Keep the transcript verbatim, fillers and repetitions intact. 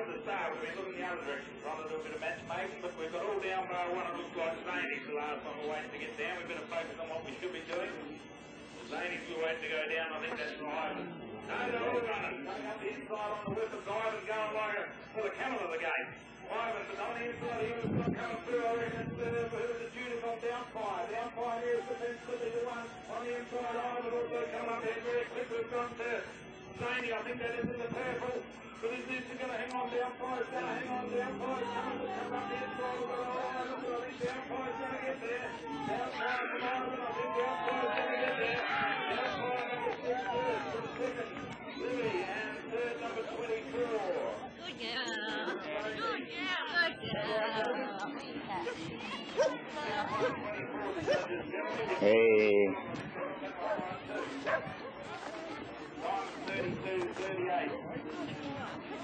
at the start, we've been looking the other direction, trying to do a bit of matchmaking, but we've got all down by one. It looks like Zaney's the last one we're waiting to get down. We've got to focus on what we should be doing. Zaney's we're waiting to go down. I think that's right. No, they're all running. Coming up the inside on the whip of Ivan, going like a, for the camel of the gate. Ivan, but on the inside, he was not coming through. I reckon it's uh, who's the Judas on down fire. Down fire here is the fence, Slippy the one. On the inside, Ivan also come up there very quick. We've gone to Zaney, I think that is in the purple. But is this going to hang on down fire? It's going to hang on down fire. It's coming to come up the inside. We've got all right. Look, I think down fire's going to get there. Down fire from Ivan. I think down fire's going to get there. Down fire number six first. For second, Lily, and third number twenty-four. Good girl. Good girl. Good girl. Hey. thirty-two thirty-eight.